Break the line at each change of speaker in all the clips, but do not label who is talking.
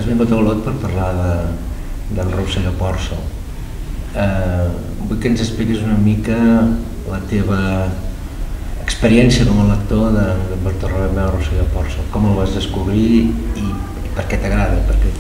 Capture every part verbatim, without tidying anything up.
has vingut a Olot per parlar de, del Rosselló Pòrcel. Eh, vull que ens expliquis una mica la teva experiència com a lector de, de Bartolomeu Rosselló Pòrcel. Com el vas descobrir i, i per què t'agrada? Per què...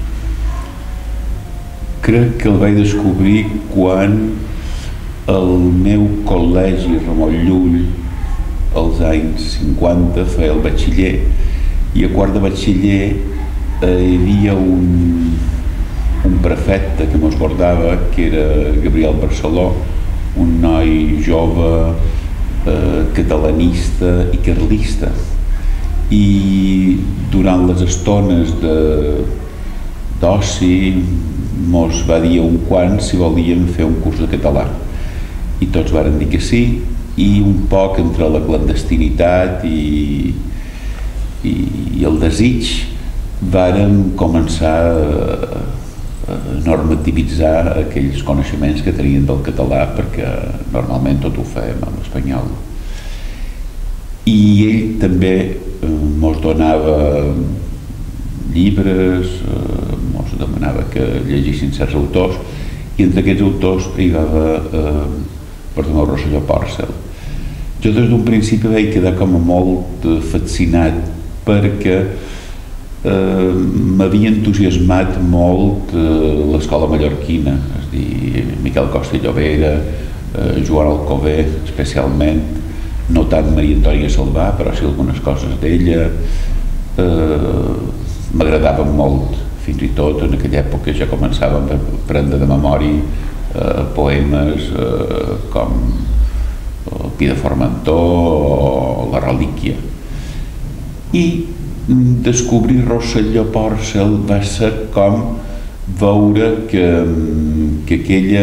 Crec que el vaig descobrir quan el meu col·legi Ramon Llull, als anys cinquanta, feia el batxiller, i a quart de batxiller eh, hi havia un, un prefecte que mos guardava, que era Gabriel Barceló, un noi jove, eh, catalanista i carlista, i durant les estones d'oci mos va dir un quant si volíem fer un curs de català, i tots varen dir que sí, i un poc entre la clandestinitat i, i, i el desig vàrem començar a, a normativitzar aquells coneixements que tenien del català, perquè normalment tot ho fèiem en espanyol. I ell també eh, mos donava llibres, eh, mos demanava que llegissin certs autors, i entre aquests autors hi va haver eh, Bartomeu Rosselló Pòrcel. Jo des d'un principi vaig quedar com a molt fascinat perquè eh, m'havia entusiasmat molt eh, l'escola mallorquina, és a dir, Miquel Costa i Llobera, eh, Joan Alcover especialment, no tant Maria Antònia Salvà, però sí algunes coses d'ella. Eh, m'agradaven molt, fins i tot en aquella època ja començàvem a aprendre de memòria eh, poemes eh, com el Pi de Formentor o la Relíquia. I descobrir Rosselló Pòrcel va ser com veure que, que aquella,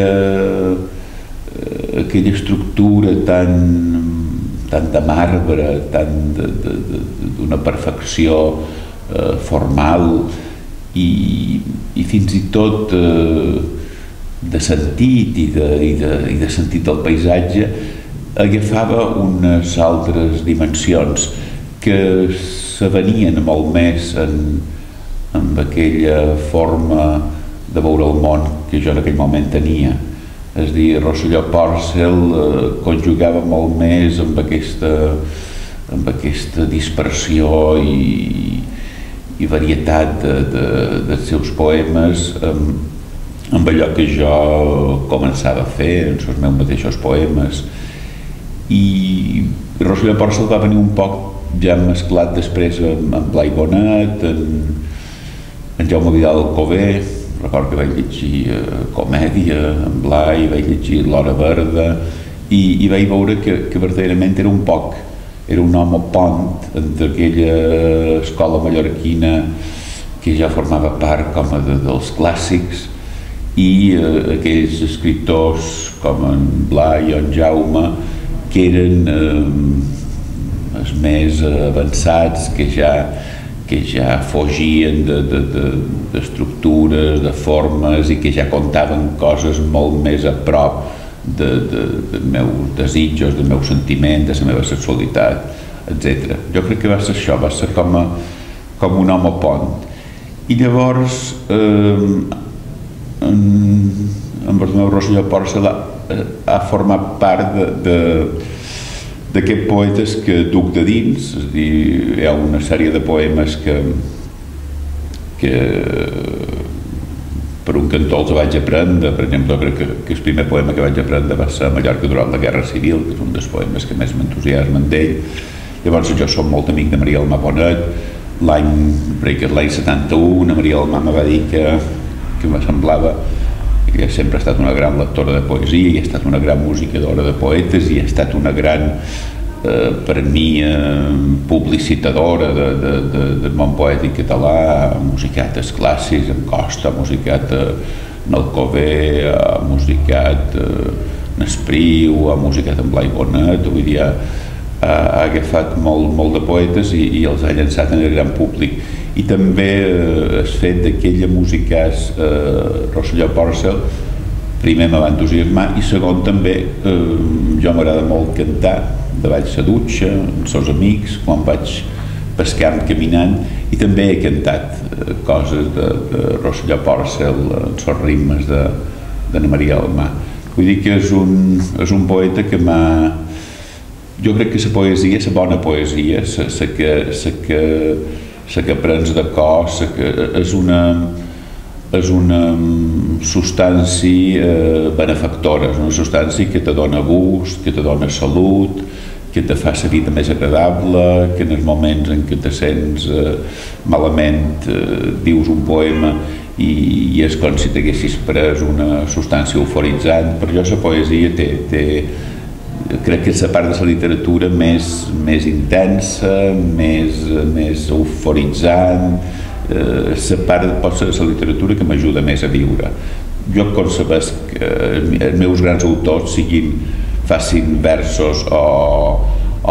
aquella estructura tan, tan de marbre, tan d'una perfecció eh, formal i, i fins i tot eh, de sentit i de, i, de, i de sentit del paisatge, agafava unes altres dimensions que s'avenien molt més en, en aquella forma de veure el món que jo en aquell moment tenia. És a dir, Rosselló Pòrcel eh, conjugava molt més amb aquesta, amb aquesta dispersió i, i varietat de, de, dels seus poemes, amb, amb allò que jo començava a fer, en els meus mateixos poemes. I Rosselló Pòrcel va venir un poc ja mesclat després amb, amb Blai Bonet, en, en Jaume Vidal Alcover. Recordo que vaig llegir eh, Comèdia en Blai, vaig llegir L'Hora Verda, i, i vaig veure que, que verdaderament era un poc, era un home pont entre aquella escola mallorquina que ja formava part com a de, dels clàssics, i eh, aquells escriptors com en Blai o en Jaume, que eren eh, els més avançats, que ja, que ja fugien d'estructures, de, de, de formes, i que ja contaven coses molt més a prop de, de, de meus desitjos, del meu sentiment, de la meva sexualitat, etcètera. Jo crec que va ser això, va ser com, a, com un home pont. I llavors eh, en, en Bartomeu Rosselló Pòrcel ha, ha format part de, de d'aquests poetes que duc de dins. És a dir, hi ha una sèrie de poemes que, que per un cantó els vaig aprendre. Per exemple, crec que, que el primer poema que vaig aprendre va ser a Mallorca durant la Guerra Civil, que és un dels poemes que més m'entusiasmen d'ell. Llavors jo soc molt amic de Maria Almà Bonet. L'any setanta-u, Maria Almà me va dir que, que me semblava que ella sempre ha estat una gran lectora de poesia i ha estat una gran musicadora de poetes i ha estat una gran, eh, per mi, eh, publicitadora de, de, de, del món poètic català. Ha musicat els clàssics, en Costa, ha musicat eh, en Alcover, ha musicat eh, en Espriu, ha musicat en Blai Bonet. Vull dir, ha, ha agafat molt, molt de poetes i, i els ha llançat en el gran públic. I també eh, el fet que ella musicàs eh, Rosselló Pòrcel, primer me va entusiasmar, i segon també eh, jo m'agrada molt cantar davall la dutxa, amb els amics, quan vaig pescant caminant, i també he cantat coses de, de Rosselló Pòrcel en els ritmes de, d'Anna Maria Almà. Vull dir que és un, és un poeta que m'ha... Jo crec que la poesia, la bona poesia, la que, la que, la que prens de cor, que és una, és una substància eh, benefactora, és una substància que te dona gust, que te dona salut, que te fa la vida més agradable, que en els moments en què te sents eh, malament eh, dius un poema i, i és com si t'haguessis pres una substància euforitzant. Per jo la poesia té, té crec que és la part de la literatura més, més intensa, més, més euforitzant, eh, la part potser de la literatura que m'ajuda més a viure. Jo concebeix que els meus grans autors siguin, facin versos o, o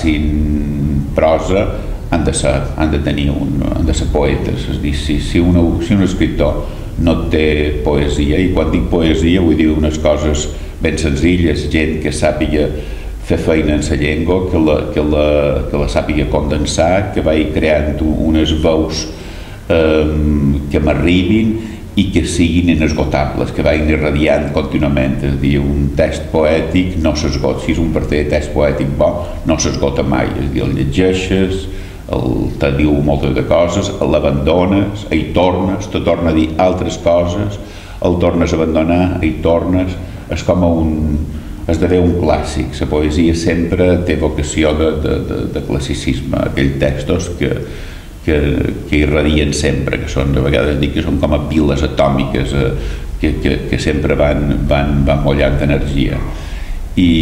facin prosa, han de ser, han de tenir un, han de ser poetes. És a dir, si, si, una, si un escriptor no té poesia, i quan dic poesia vull dir unes coses ben senzilles, gent que sàpiga fer feina en la llengua, que la, que la, que la sàpiga condensar, que vagi creant unes veus eh, que m'arribin i que siguin inesgotables, que vagin irradiant contínuament. És a dir, un text poètic no s'esgota. Si és un partit de text poètic bo, no s'esgota mai. És a dir, el llegeixes, el, te diu moltes de coses, l'abandones, hi tornes, te torna a dir altres coses, el tornes a abandonar, hi tornes. És com un... esdevé un clàssic. La poesia sempre té vocació de, de, de, de classicisme. Aquells textos que, que, que irradien sempre, que són, a vegades dic que són com a piles atòmiques eh, que, que, que sempre van, van, van mollant d'energia. I,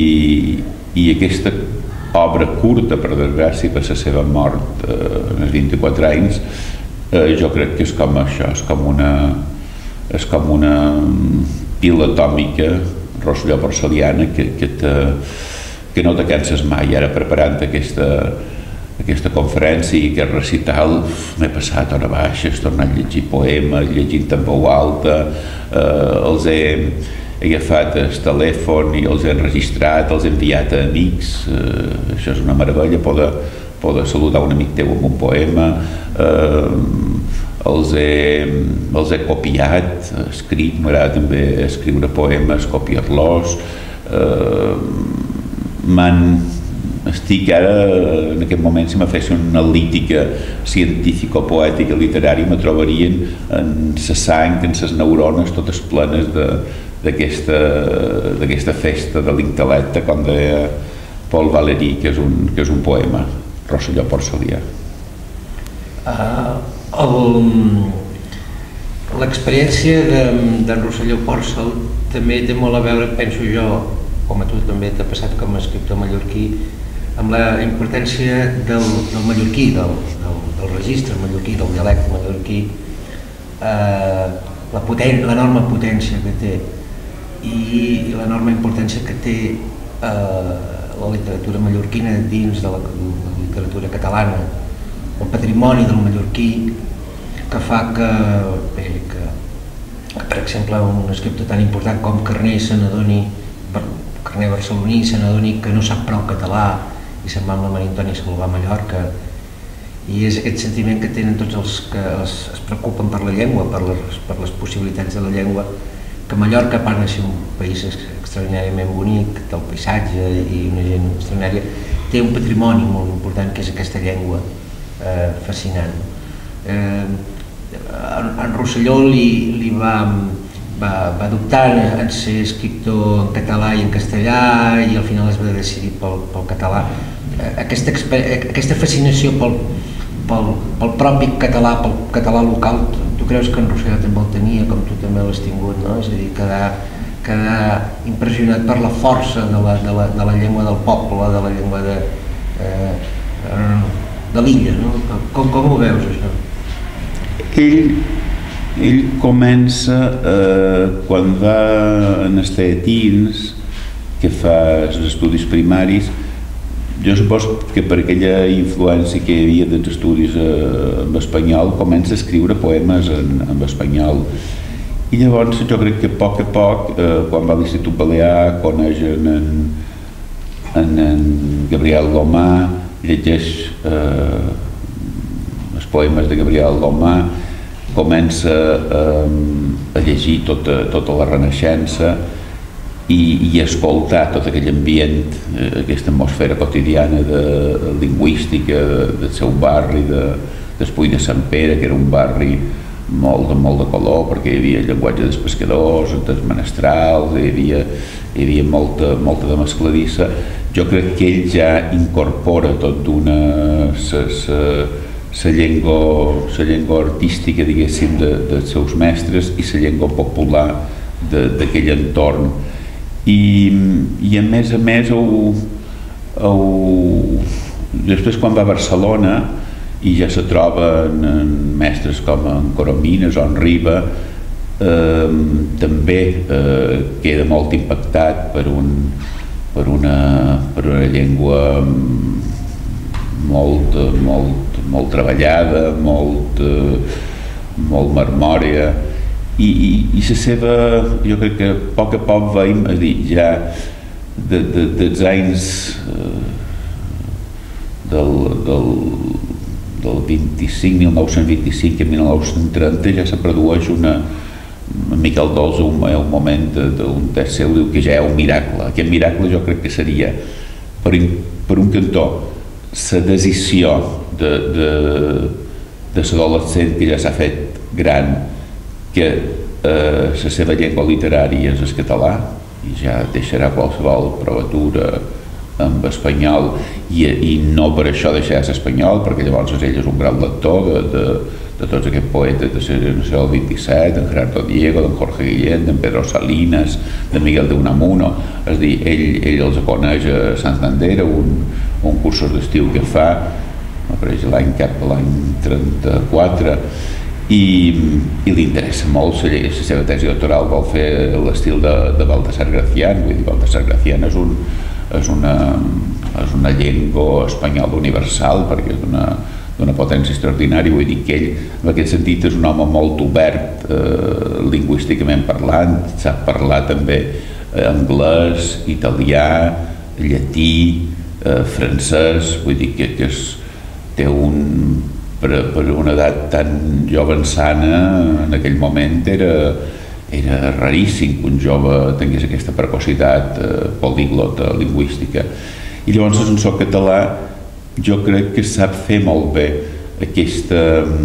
I aquesta obra curta, per desgràcia, per la seva mort eh, en els vint-i-quatre anys, eh, jo crec que és com això, és com una, és com una pila atòmica Rosselló Porceliana que, que, te, que no te canses mai. Ara preparant aquesta, aquesta conferència i aquest recital m'he passat hora baixa, he tornat a llegir poemes, llegint en veu alta, eh, els he, he agafat el telèfon i els he enregistrat, els he enviat a amics, eh, això és una meravella, poder, poder saludar un amic teu amb un poema, eh, els he, els he copiat, escrit, m'agrada també escriure poemes, copiar-los, eh, m'han... estic ara, en aquest moment, si me fessin una analítica científico-poètica literària, me trobarien en la sang, en les neurones, totes plenes d'aquesta festa de l'intel·lecte, com deia Paul Valéry, que és un, que és un poema, Rosselló Porcelià.
Uh, L'experiència d'en Rosselló Pòrcel també té molt a veure, penso jo, com a tu també t'ha passat com a escriptor mallorquí, amb la importància del, del mallorquí, del, del, del registre mallorquí, del dialecte mallorquí, eh, la poten, l'enorme potència que té i, i l'enorme importància que té eh, la literatura mallorquina dins de la, la literatura catalana, el patrimoni del mallorquí, que fa que, bé, que, que per exemple un escriptor tan important com Carner se n'adoni, Carner barceloní se n'adoni que no sap prou català i se'n va amb la Maria Antònia Salvà a Mallorca, i és aquest sentiment que tenen tots els que es, es preocupen per la llengua, per les, per les possibilitats de la llengua, que Mallorca, a part de ser un país extraordinàriament bonic, del paisatge i una gent extraordinària, té un patrimoni molt important que és aquesta llengua eh, fascinant. Eh, en Rosselló li, li va, va, va adoptar en ser escriptor en català i en castellà i al final es va decidir pel, pel català. Aquesta, aquesta fascinació pel, pel, pel propi català, pel català local, tu, tu creus que en Rosselló també el tenia, com tu també l'has tingut, no? És a dir, quedar, quedar impressionat per la força de la, de la, de la llengua del poble, de la llengua de, eh, de l'illa, no? Com, com ho veus, això?
Ell, ell comença eh, quan va en els teatins, que fa els estudis primaris. Jo suposo que per aquella influència que hi havia dels estudis eh, en espanyol, comença a escriure poemes en, en espanyol. I llavors jo crec que a poc a poc, eh, quan va a l'Institut Balear, coneix en, en, en Gabriel Gomà, llegeix eh, el poemes de Gabriel Lomà, comença a, a llegir tota, tota la Renaixença i, i escoltar tot aquell ambient, aquesta atmosfera quotidiana de lingüística del seu barri, de, d'Espull de Sant Pere, que era un barri molt, molt de color, perquè hi havia llenguatge dels pescadors, dels menestrals, hi havia, hi havia molta, molta de mescladissa. Jo crec que ell ja incorpora tot d'una la llengua, la llengua artística, diguéssim, de, dels seus mestres i la llengua popular d'aquell entorn. I, i a més a més, el, el, després quan va a Barcelona i ja se troben mestres com en Coromines o en Riba, eh, també eh, queda molt impactat per, un, per, una, per una llengua molt, molt, molt treballada, molt, molt marmòria, i, i, i la seva, jo crec que a poc a poc veiem, és a dir, ja de, de, dels anys eh, del, del, del vint-i-cinc, mil nou-cents vint-i-cinc a mil nou-cents trenta ja se produeix una, Miquel Dolç un, un moment d'un text seu diu que ja és un miracle. Aquest miracle jo crec que seria per, per un cantó la decisió de, de, de l'adolescent que ja s'ha fet gran, que eh, la seva llengua literària és el català i ja deixarà qualsevol provatura amb espanyol, i, i no per això deixar l'espanyol, perquè llavors ell és un gran lector de, de, de tots aquests poetes de la generació del vint-i-set, d'en Gerardo Diego, d'en Jorge Guillén, d'en Pedro Salinas, de Miguel de Unamuno. És a dir, ell, ell els coneix a Santander, un, un cursos d'estiu que fa, apareix l'any cap a l'any trenta-quatre, i, i li interessa molt la, la seva tesi doctoral, vol fer l'estil de, de Baltasar Gracián. Vull dir, Baltasar Gracián és un és una, és una llengua espanyola universal, perquè és d'una potència extraordinària. Vull dir que ell, en aquest sentit, és un home molt obert eh, lingüísticament parlant, sap parlar també anglès, italià, llatí, eh, francès. Vull dir que, que és, té un, per, per una edat tan jovençana, en aquell moment era era raríssim que un jove tingués aquesta precocitat eh, poliglota lingüística. I llavors en so català jo crec que sap fer molt bé aquesta,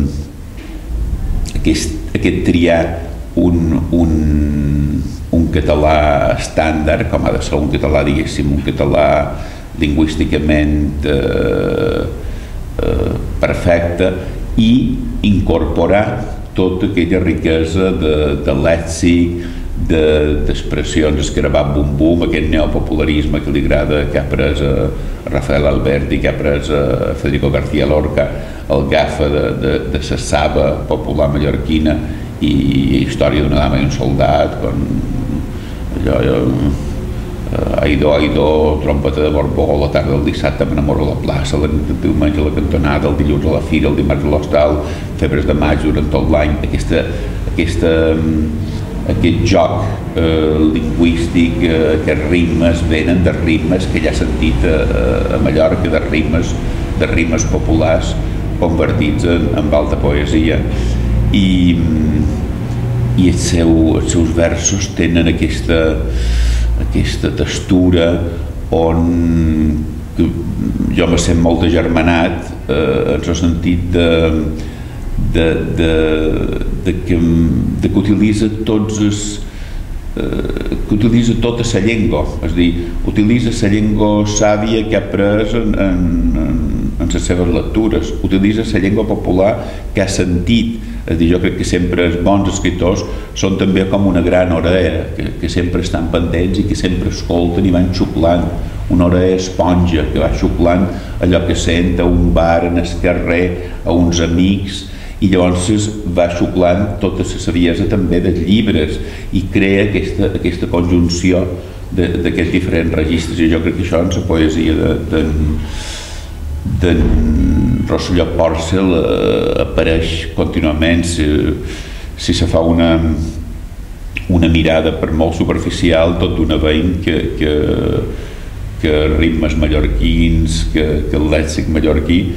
aquest, aquest triar un, un, un català estàndard, com ha de ser un català, diguéssim, un català lingüísticament eh, eh, perfecte, i incorporar tota aquella riquesa de, de lèxic, d'expressions, de, escarabat bum-bum, aquest neopopularisme que li agrada, que ha pres a Rafael Alberti, que ha pres a Federico García Lorca, el gafa de, de, de la saba popular mallorquina i Història d'una dama i un soldat, quan allò, allò Aidó, Aidó, trompeta de Borbó, la tarda del dissabte m'enamoro a la plaça, el diumenge a la cantonada, el dilluns a la fira, el dimarts a l'hostal, febres de maig durant tot l'any. Aquesta, aquesta, aquest joc eh, lingüístic, eh, aquests ritmes venen de ritmes que ja he sentit a, a Mallorca, de ritmes, de ritmes populars convertits en, en alta poesia. I, i el seu, els seus versos tenen aquesta aquesta textura on jo me sent molt agermanat eh, en el sentit de, de, de, de, que, de que utilitza tots els, eh, que utilitza tota la llengua, és a dir, utilitza la llengua sàvia que ha pres en, en, en, en les seves lectures, utilitza la llengua popular que ha sentit. És a dir, jo crec que sempre els bons escriptors són també com una gran orella, que, que sempre estan pendents i que sempre escolten i van xuclant, una orella esponja que va xuclant allò que sent a un bar, en el carrer, a uns amics, i llavors va xuclant tota la saviesa també dels llibres i crea aquesta, aquesta conjunció d'aquests diferents registres. I jo crec que això en la poesia de, de, d'en Rosselló Pòrcel eh, apareix contínuament. Si, si se fa una, una mirada per molt superficial, tot d'una veïn que, que, que ritmes mallorquins, que, que el lèxic mallorquí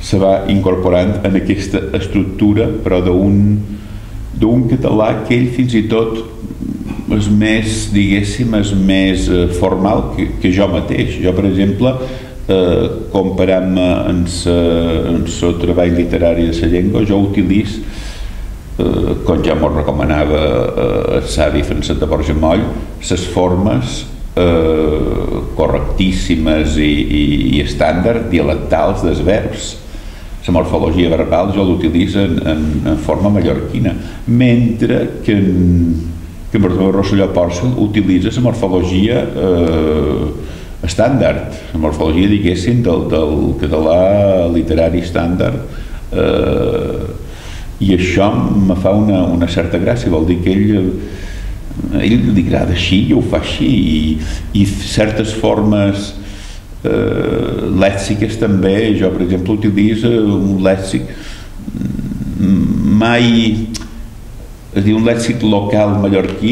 se va incorporant en aquesta estructura, però d'un d'un català que ell fins i tot és més, diguéssim, és més formal que, que jo mateix. Jo, per exemple, eh, comparant-me en el treball literari de la llengua, jo utilitzo, eh, com ja m'ho recomanava eh, el savi Francesc de Borjamoll, les formes eh, correctíssimes i, i, i estàndard dialectals dels verbs. La morfologia verbal jo l'utilitzo en, en, en forma mallorquina, mentre que en, que en Bartomeu Rosselló Pòrcel utilitza la morfologia eh, estàndard, la morfologia, diguéssim, del, del català literari estàndard, eh, i això me fa una, una certa gràcia, vol dir que ell, a ell li agrada així i ho fa així, i, i certes formes Uh, lèxiques també. Jo, per exemple, utilitzo un lèxic mai, és a dir, un lèxic local mallorquí,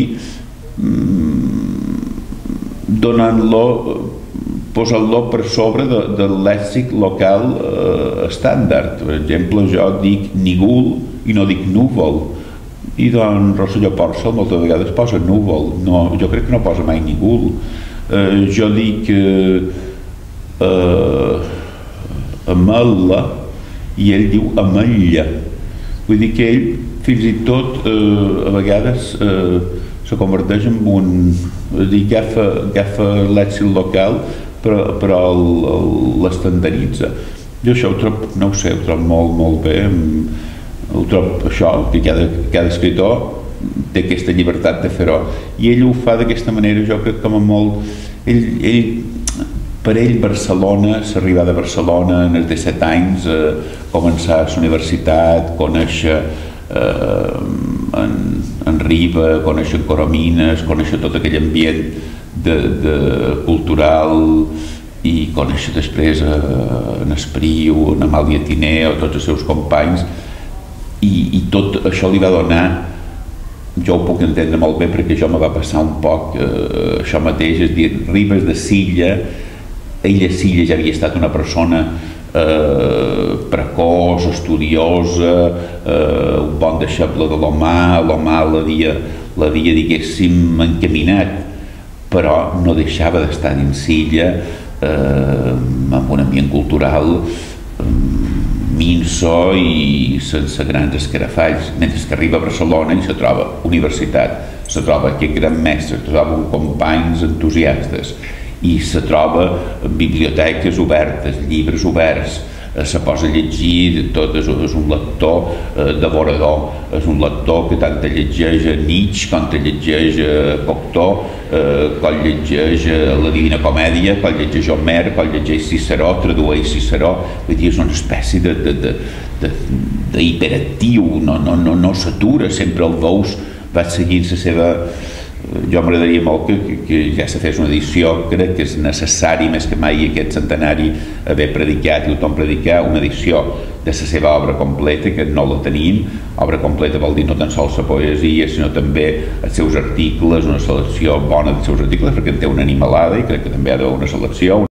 donant-lo, posant-lo per sobre de, del lèxic local uh, estàndard. Per exemple, jo dic nigul i no dic núvol, i doncs Rosselló Pòrcel moltes vegades posa núvol, no, jo crec que no posa mai nigul. Uh, jo dic uh, Uh, ametlla i ell diu ametlla, vull dir que ell fins i tot uh, a vegades uh, se converteix en un, és a dir, agafa, agafa l'èxit local però, però l'estandarditza. Jo això ho trobo, no ho sé, ho trobo molt, molt bé, ho trobo això, que cada, cada escriptor té aquesta llibertat de fer-ho, i ell ho fa d'aquesta manera. Jo crec que com a molt ell, ell per ell Barcelona, l'arribada a Barcelona en els disset anys, eh, començar a la universitat, conèixer eh, en, en Riba, conèixer en Coromines, conèixer tot aquell ambient de, de cultural, i conèixer després eh, en Espriu, en Amàlia Tineo, tots els seus companys, i, i tot això li va donar, jo ho puc entendre molt bé perquè jo me va passar un poc eh, això mateix, és dir, Ribes de Silla, ell a Silla ja havia estat una persona eh, precoç, estudiosa, eh, un bon deixeble de l'Omar, l'Omar l'havia, diguéssim, encaminat, però no deixava d'estar dins Silla eh, amb un ambient cultural eh, minso i sense grans escarafalls, mentre que arriba a Barcelona i se troba universitat, se troba aquest gran mestre, se troba companys entusiastes, i se troba biblioteques obertes, llibres oberts, se posa a llegir, tot és, és un lector eh, devorador, és un lector que tant te llegeix a Nietzsche, com te llegeix a Cocteau, eh, com llegeix a la Divina Comèdia, com llegeix Homer, com llegeix Ciceró, tradueix Ciceró, vull dir, és una espècie de, de, de, de, d'hiperactiu, no, no, no, no s'atura, sempre el veus, va seguint la seva... Jo m'agradaria molt que, que, que ja se fes una edició, crec que és necessari més que mai aquest centenari haver predicat i tothom predicar una edició de la seva obra completa, que no la tenim. Obra completa vol dir no tan sols la poesia, sinó també els seus articles, una selecció bona dels seus articles, perquè en té una animalada i crec que també ha d'haver una selecció.